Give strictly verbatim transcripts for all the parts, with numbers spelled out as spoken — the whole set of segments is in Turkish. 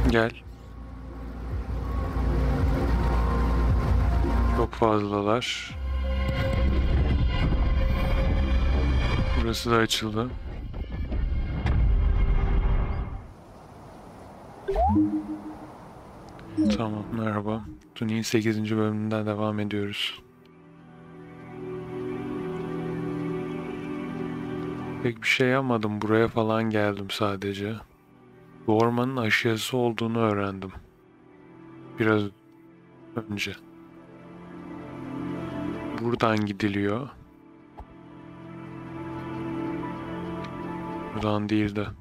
Gel. Çok fazlalar. Burası da açıldı. Tamam, merhaba. Tuni'nin sekizinci bölümünden devam ediyoruz. Pek bir şey yapmadım. Buraya falan geldim sadece. Bu ormanın aşağısı olduğunu öğrendim. Biraz önce. Buradan gidiliyor. Buradan değil de.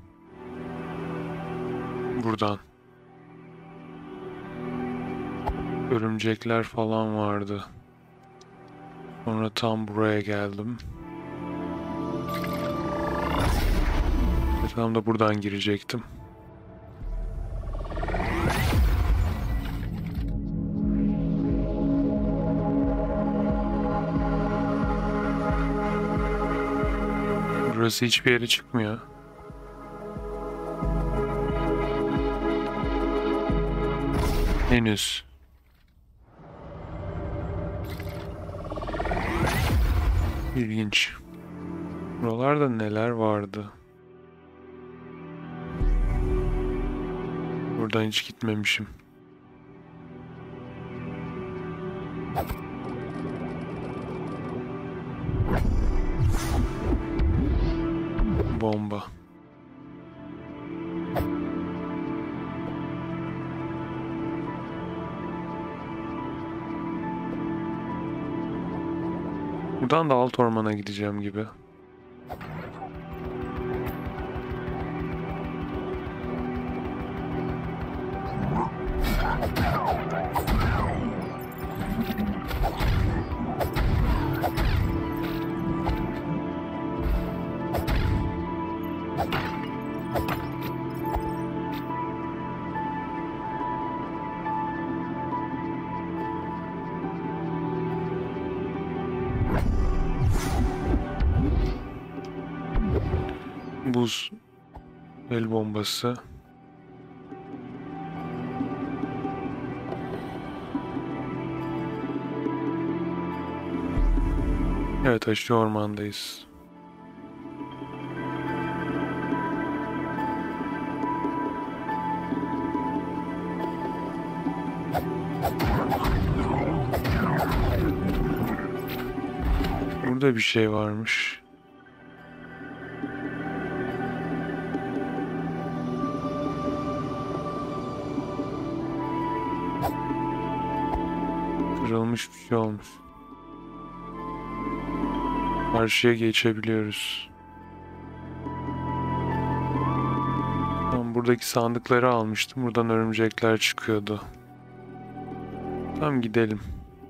Buradan. Örümcekler falan vardı. Sonra tam buraya geldim. Ve tam da buradan girecektim. Burası hiçbir yere çıkmıyor. Henüz. İlginç. Buralarda neler vardı? Buradan hiç gitmemişim. Bomba. Buradan da alt ormana gideceğim gibi. Buz el bombası. Evet, aşırı ormandayız. Burada bir şey varmış. Kırılmış bir şey olmuş. Karşıya geçebiliyoruz. Tam buradaki sandıkları almıştım. Buradan örümcekler çıkıyordu. Tamam, gidelim.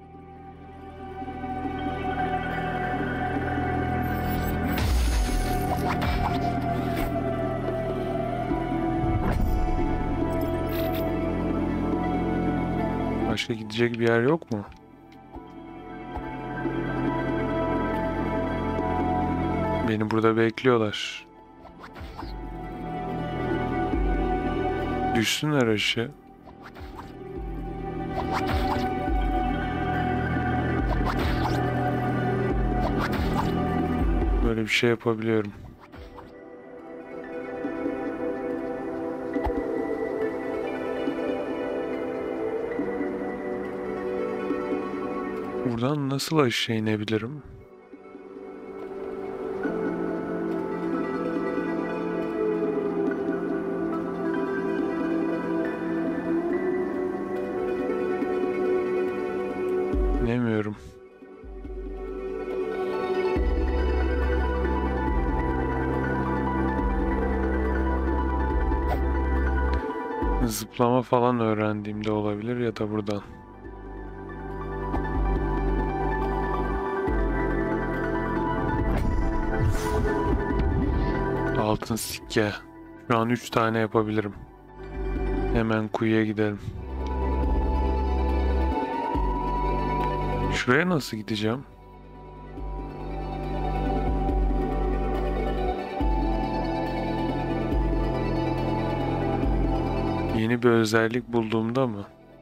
Başka gidecek bir yer yok mu? Beni burada bekliyorlar. Düşsünler aşağı. Böyle bir şey yapabiliyorum. Buradan nasıl aşağı inebilirim? İnemiyorum. Zıplama falan öğrendiğimde olabilir ya da buradan. Altın sikke. Şu an üç tane yapabilirim. Hemen kuyuya gidelim. Şuraya nasıl gideceğim? Yeni bir özellik bulduğumda mı?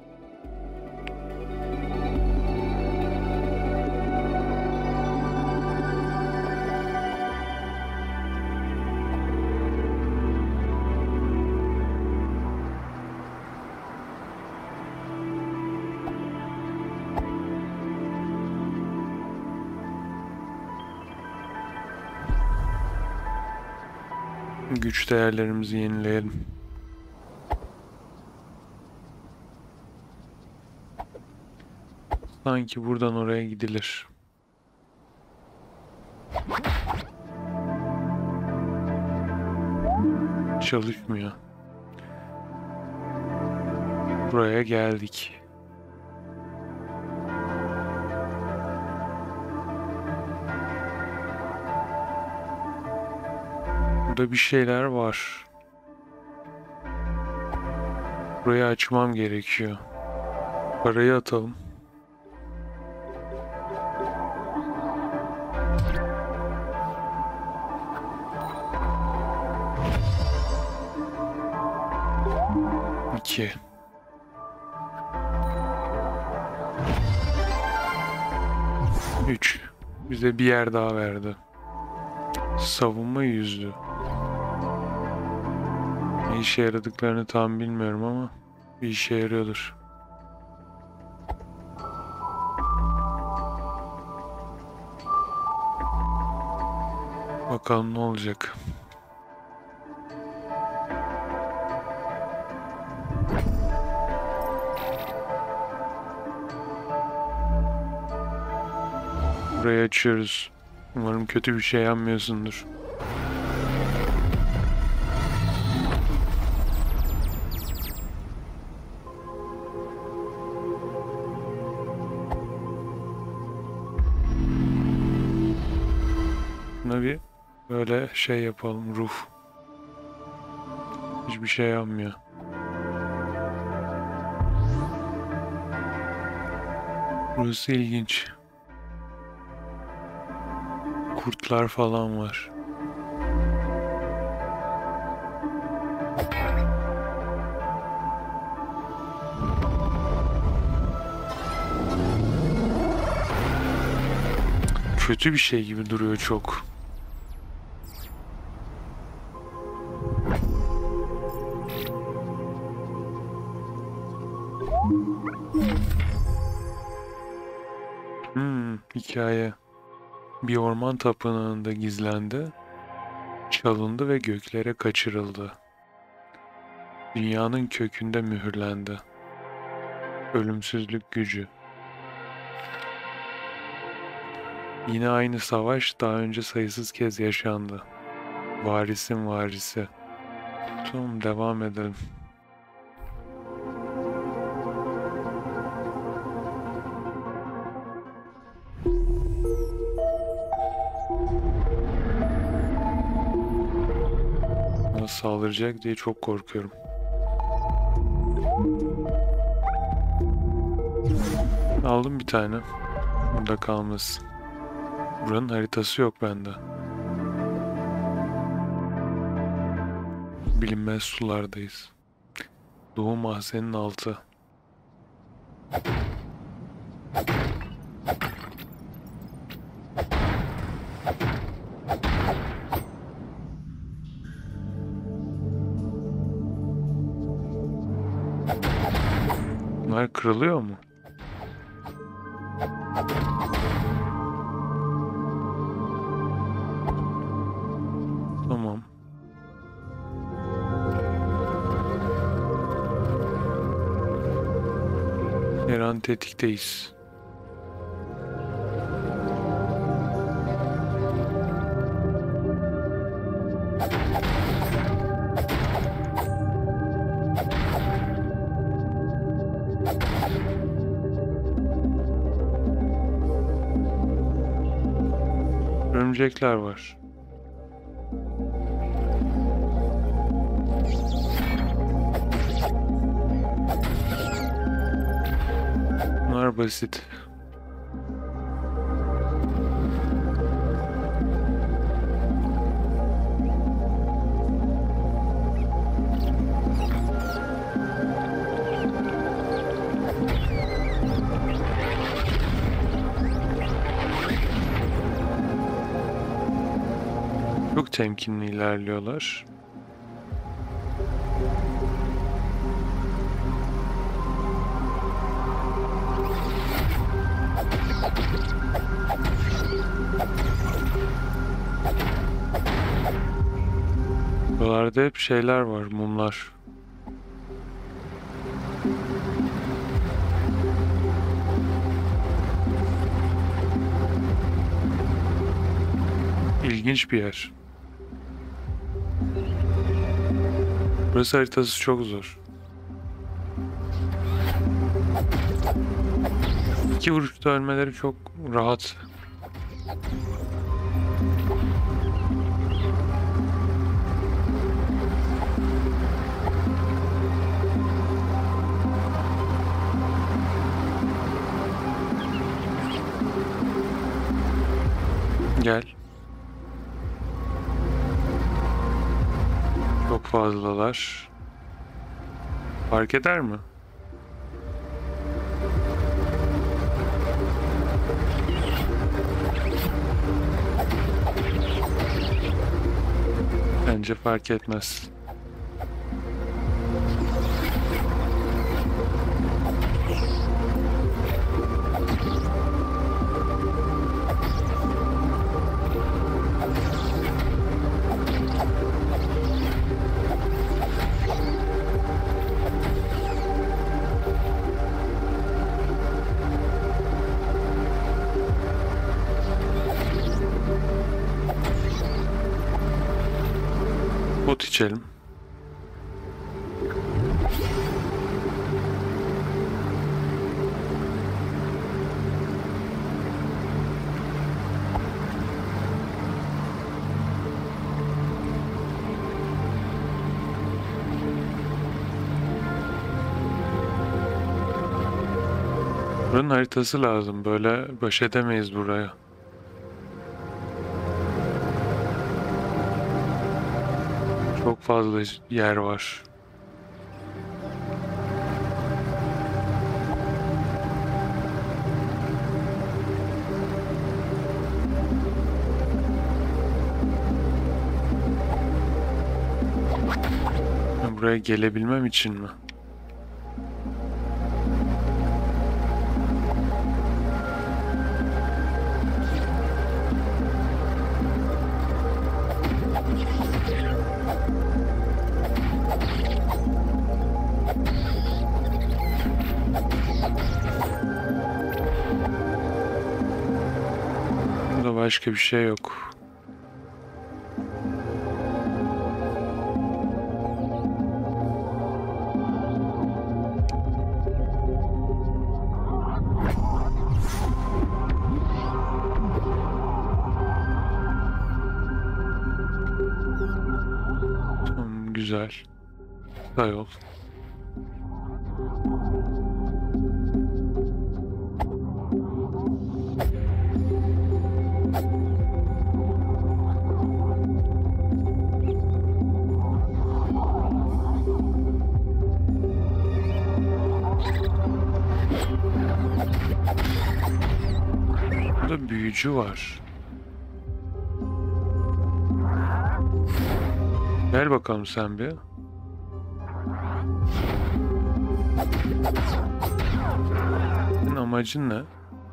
Güç değerlerimizi yenileyelim. Sanki buradan oraya gidilir. Çalışmıyor. Buraya geldik. Burada bir şeyler var. Burayı açmam gerekiyor. Parayı atalım. İki. Üç. Bize bir yer daha verdi. Savunma yüzü. Ne işe yaradıklarını tam bilmiyorum ama bir işe yarıyordur. Bakalım ne olacak. Burayı açıyoruz. Umarım kötü bir şey yapmıyorsundur. Buna bir böyle şey yapalım, ruh. Hiçbir şey yapmıyor. Burası ilginç. Kurtlar falan var. Kötü bir şey gibi duruyor çok. Hmm, hikaye. Bir orman tapınağında gizlendi, çalındı ve göklere kaçırıldı. Dünyanın kökünde mühürlendi. Ölümsüzlük gücü. Yine aynı savaş daha önce sayısız kez yaşandı. Varisin varisi. Tamam, devam edelim. Bana saldıracak diye çok korkuyorum. Aldım bir tane. Burada kalmasın. Buranın haritası yok bende. Bilinmez sulardayız. Doğu mahzenin altı. Bunlar kırılıyor mu? Tamam. Her an tetikteyiz. Örümcekler var. Bunlar basit. temkinli ilerliyorlar. Buralarda hep şeyler var, mumlar. İlginç bir yer. Burası haritası çok zor. İki vuruşta ölmeleri çok rahat. Gel. Çok fazlalar. Fark eder mi? Bence fark etmez. Bot içelim. Buranın haritası lazım. Böyle baş edemeyiz buraya. Çok fazla yer var. Buraya gelebilmem için mi? Burada başka bir şey yok. Tamam, güzel. Kısa yol. Burada büyücü var. Gel bakalım sen bir. Senin amacın ne?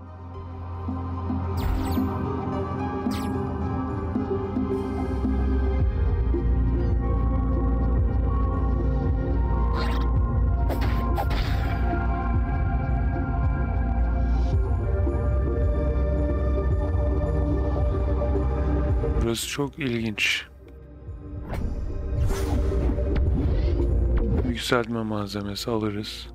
Burası çok ilginç. Yükseltme malzemesi alırız.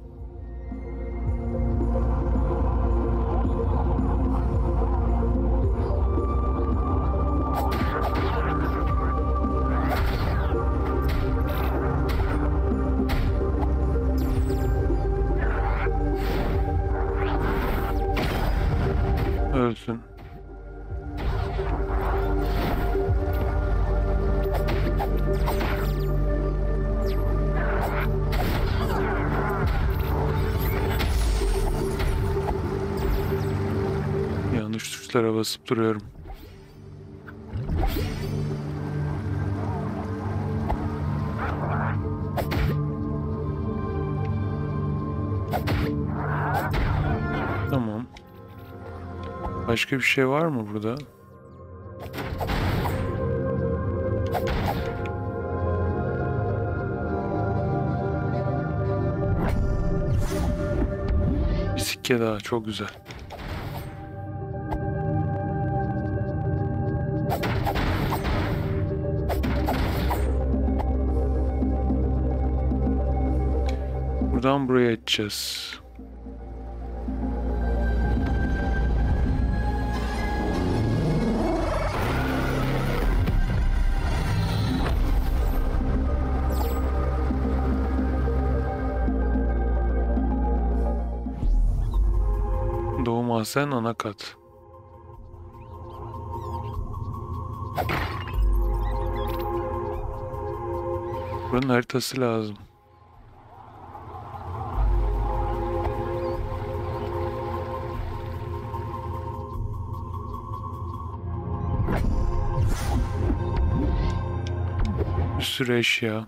Ölsün. Yanlış tuşlara basıp duruyorum. Tamam. Başka bir şey var mı burada? Bir sikke daha, çok güzel. Buradan buraya açacağız. Doğu Mahzen anakat. Buranın haritası lazım. Bir sürü eşya.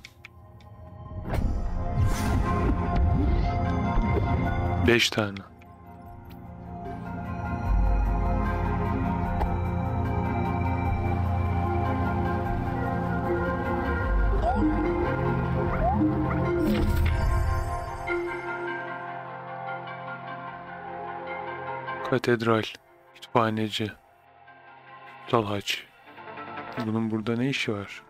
Beş tane. Katedral, kütüphaneci, kutsal haç. Bunun burada ne işi var?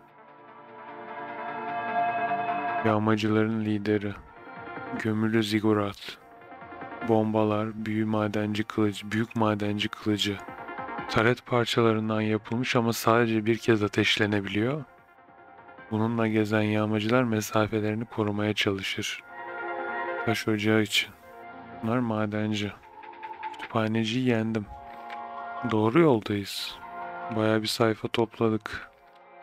Yağmacıların lideri, gömülü zigurat, bombalar, büyü madenci kılıcı, büyük madenci kılıcı. Taret parçalarından yapılmış ama sadece bir kez ateşlenebiliyor. Bununla gezen yağmacılar mesafelerini korumaya çalışır. Taş ocağı için. Bunlar madenci. Kütüphaneciyi yendim. Doğru yoldayız. Bayağı bir sayfa topladık.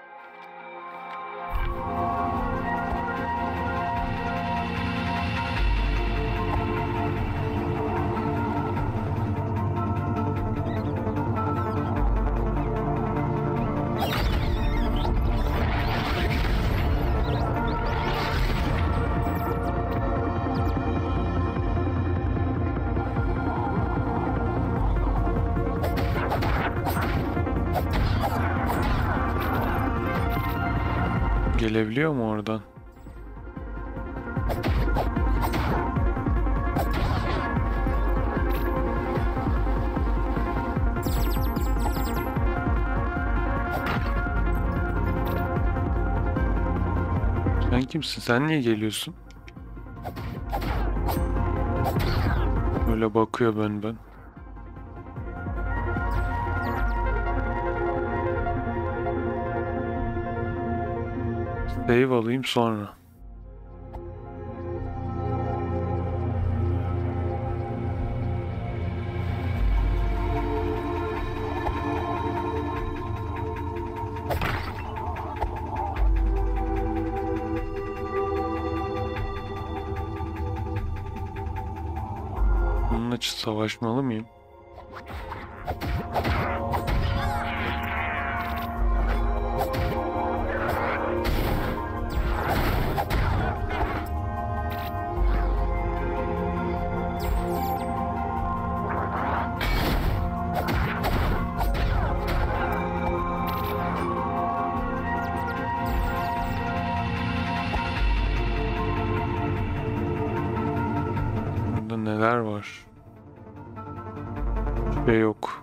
Gelebiliyor mu oradan? Sen kimsin? Sen niye geliyorsun? Öyle bakıyor ben ben. Save alayım sonra. Bunun için savaşmalı mıyım? Burada neler var? Hiçbir şey yok.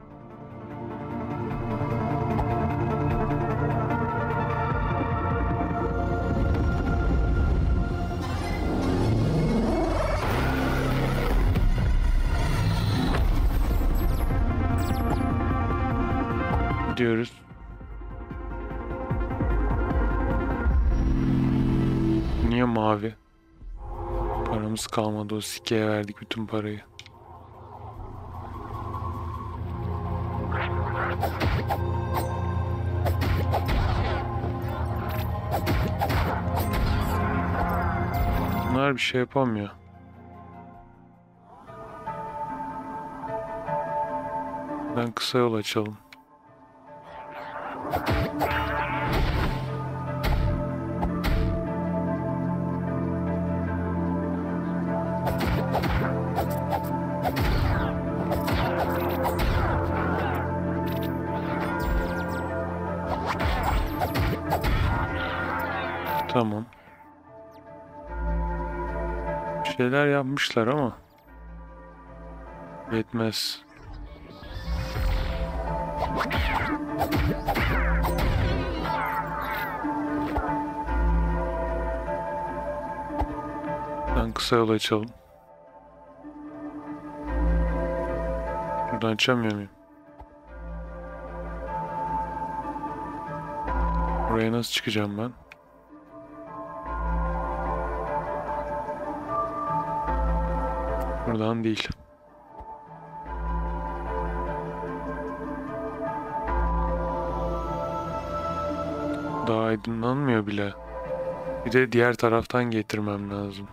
Gidiyoruz. Niye mavi? Paramız kalmadı, o sikeye verdik bütün parayı. Bunlar bir şey yapamıyor. Ben kısa yol açalım. Tamam. Bir şeyler yapmışlar ama yetmez. Ben kısa yol açalım. Buradan açamıyor muyum? Buraya nasıl çıkacağım ben? Buradan değil. Daha aydınlanmıyor bile. Bir de diğer taraftan getirmem lazım.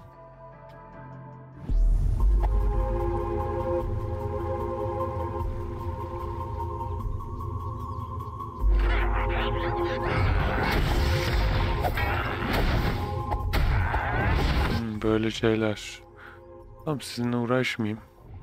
Hmm, böyle şeyler. Tamam, sizinle uğraşmayayım.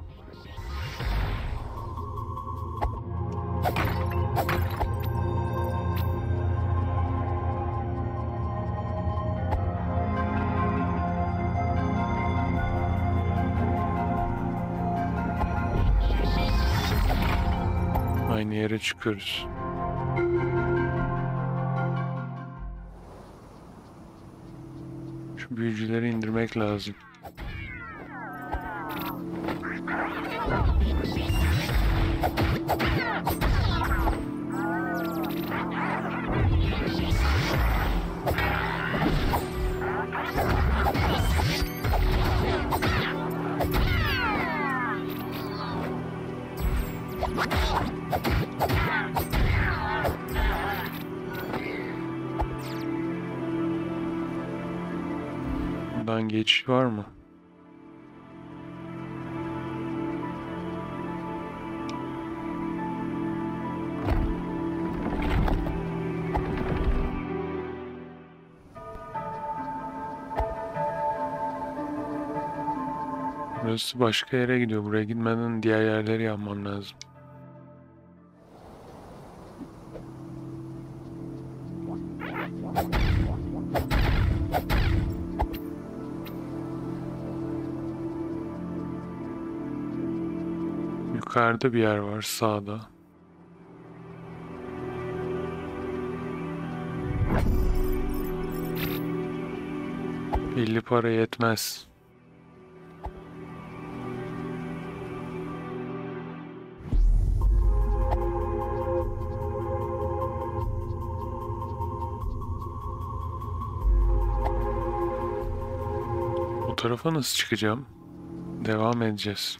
Aynı yere çıkıyoruz. Şu büyücüleri indirmek lazım. Buradan geçiş var mı? Burası başka yere gidiyor. Buraya gitmeden diğer yerleri yapmam lazım. Yukarıda bir yer var, sağda. elli para yetmez. Bu tarafa nasıl çıkacağım? Devam edeceğiz.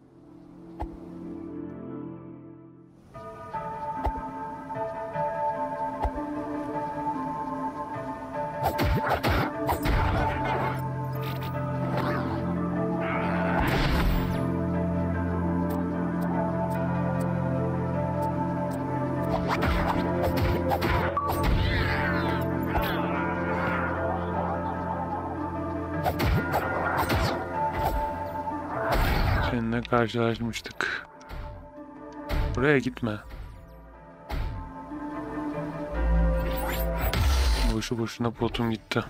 Seninle karşılaşmıştık. Buraya gitme. Boşu boşuna potum gitti.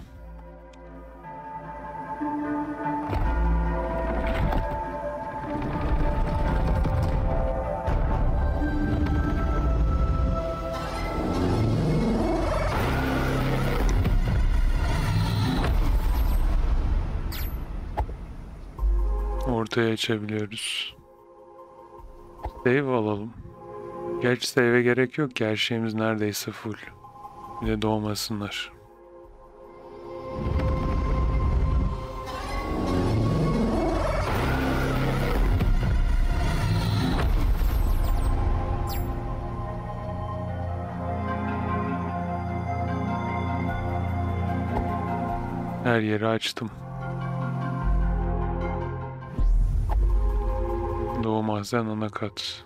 Ortaya açabiliyoruz. Save alalım. Gerçi save'e gerek yok ki, her şeyimiz neredeyse full. Bir de doğmasınlar. Her yeri açtım. Doğmazdan ana kat.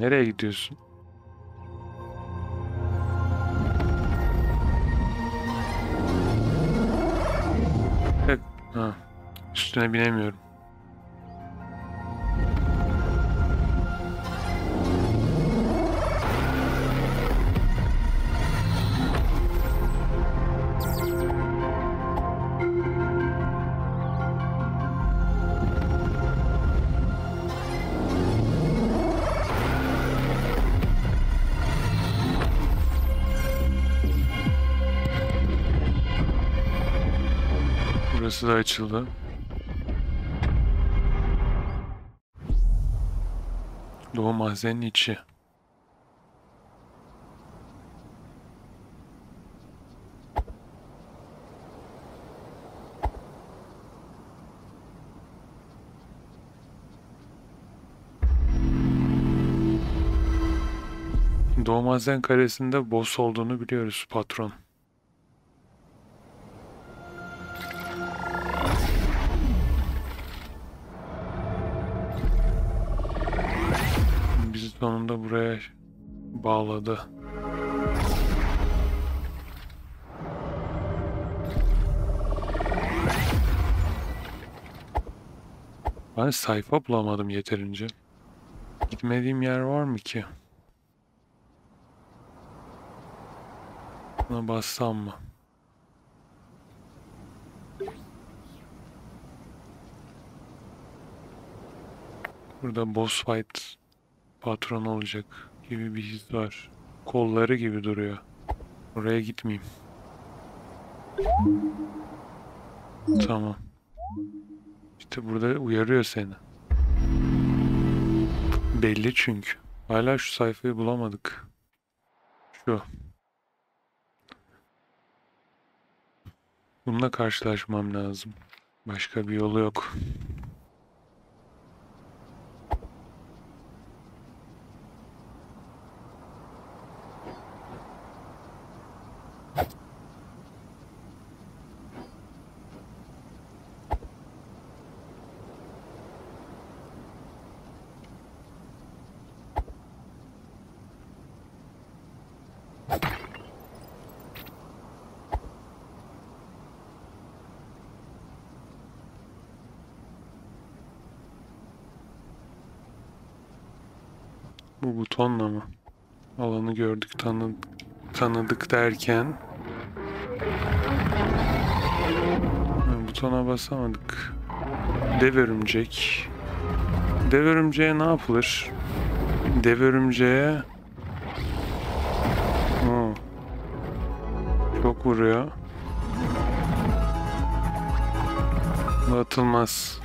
Nereye gidiyorsun? Evet. Ha. Üstüne binemiyorum. Burası da açıldı. Doğu mahzenin içi. Doğu mahzen karesinde boss olduğunu biliyoruz, patron. Bizi sonunda buraya bağladı. Ben sayfa bulamadım yeterince. Gitmediğim yer var mı ki? Buna bassam mı? Burada boss fight patron olacak gibi bir his var. Kolları gibi duruyor. Oraya gitmeyeyim. Tamam. İşte burada uyarıyor seni. Belli çünkü. Hala şu sayfayı bulamadık. Şu. Bununla karşılaşmam lazım. Başka bir yolu yok. Bu butonla mı? Alanı gördük, tanı tanıdık derken ha, butona basamadık. Dev örümcek. Dev örümceğe ne yapılır? Dev örümceğe Oo. Çok vuruyor. Bu atılmaz.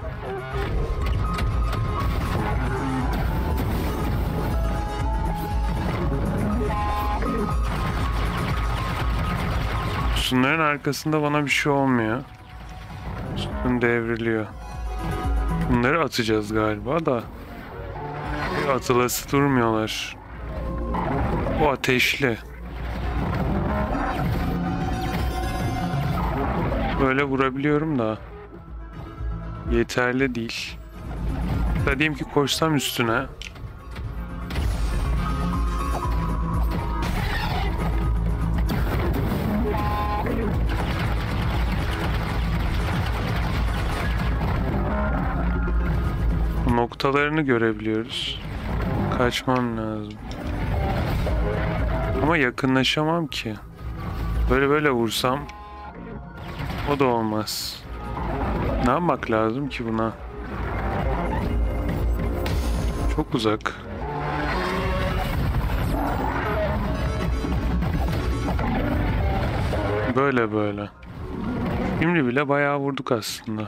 Sütunların arkasında bana bir şey olmuyor. Sütun devriliyor. Bunları atacağız galiba da. Atılası durmuyorlar. Bu ateşli. Böyle vurabiliyorum da. Yeterli değil. Ya diyeyim ki koşsam üstüne. Noktalarını görebiliyoruz. Kaçmam lazım. Ama yakınlaşamam ki. Böyle böyle vursam o da olmaz. Ne yapmak lazım ki buna? Çok uzak. Böyle böyle. Şimdi bile bayağı vurduk aslında.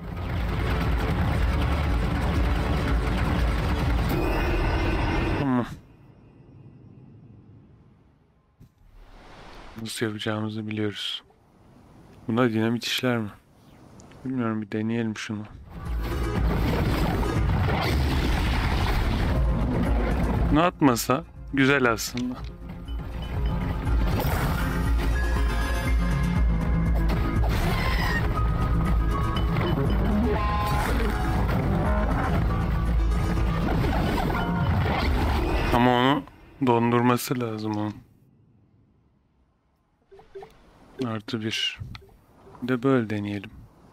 Tamam. Nasıl yapacağımızı biliyoruz. Buna dinamit işler mi? Bilmiyorum, bir deneyelim şunu. Ne atmasa güzel aslında. Dondurması lazım onun. Artı bir. Bir de böyle deneyelim.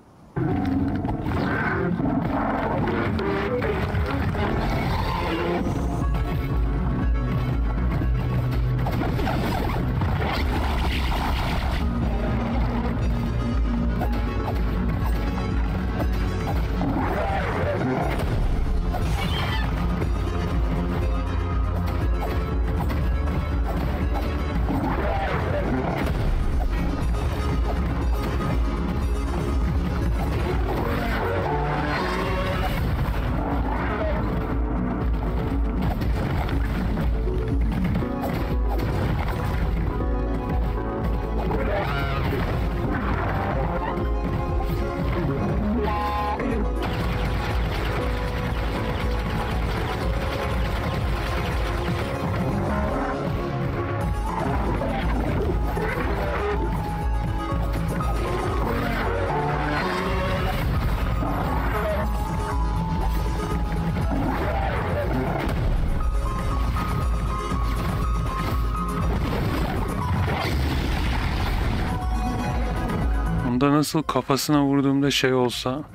Onda nasıl kafasına vurduğumda şey olsa...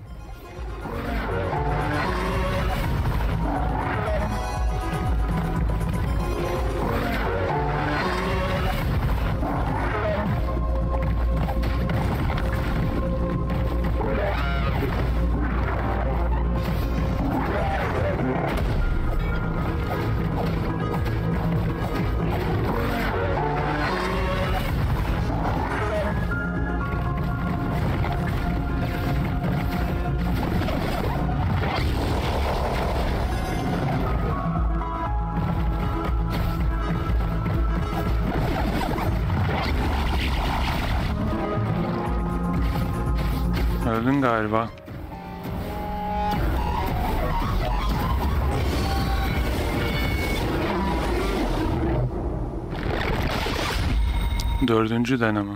Öldün galiba. Dördüncü deneme.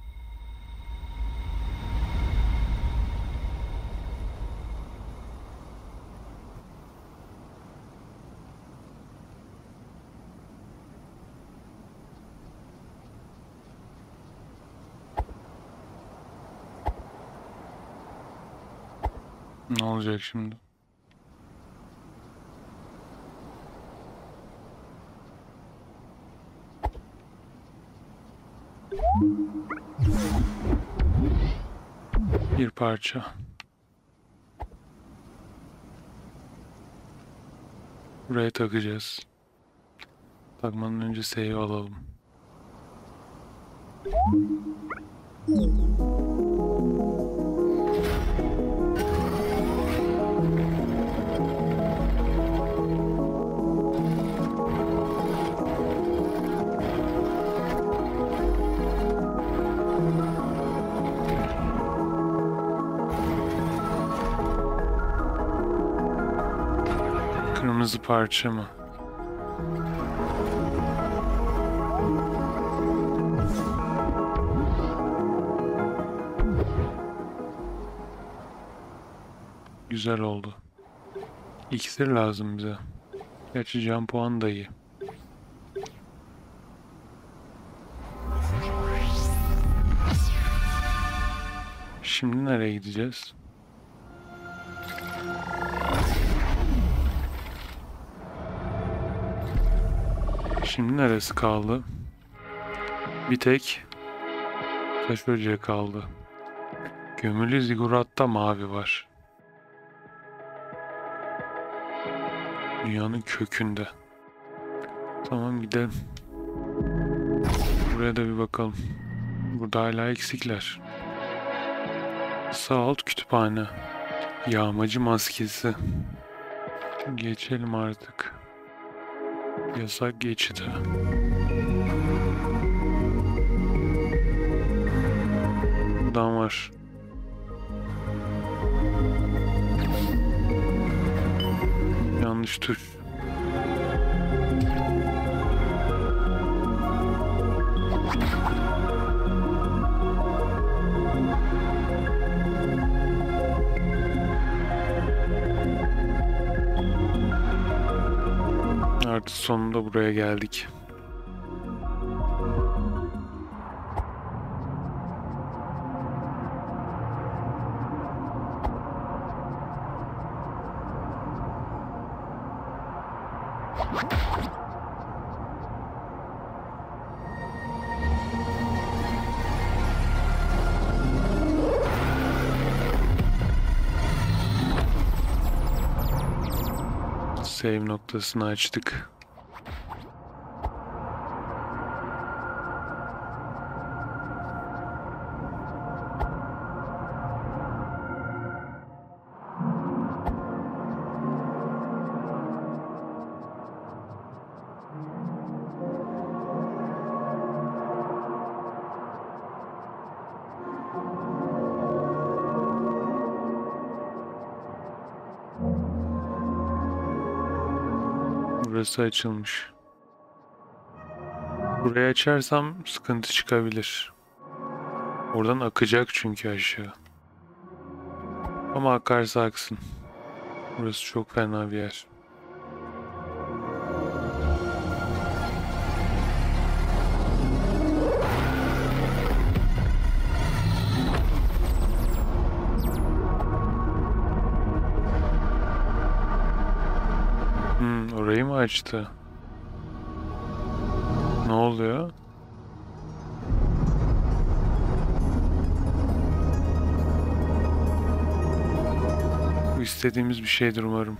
Ne olacak şimdi? Bir parça. Buraya takacağız. Takmadan önce save alalım. Kırmızı parça mı? Güzel oldu. İksir lazım bize. Gerçi can puan da iyi. Şimdi nereye gideceğiz? Şimdi neresi kaldı? Bir tek taş ocağı kaldı. Gömülü ziguratta mavi var. Dünyanın kökünde. Tamam, gidelim. Buraya da bir bakalım. Burada hala eksikler. Sağ alt kütüphane. Yağmacı maskesi. Geçelim artık. Yasak geçidi. Buradan var. Yanlış tuş. Artık sonunda buraya geldik. Save noktasını açtık. Burası açılmış. Burayı açarsam sıkıntı çıkabilir. Oradan akacak çünkü aşağı. Ama akarsa aksın. Burası çok fena bir yer. Hmm, orayı mı açtı? Ne oluyor? Bu istediğimiz bir şeydir umarım.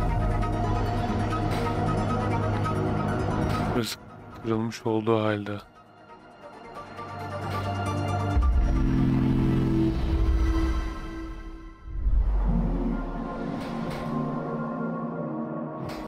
Burası kırılmış olduğu halde.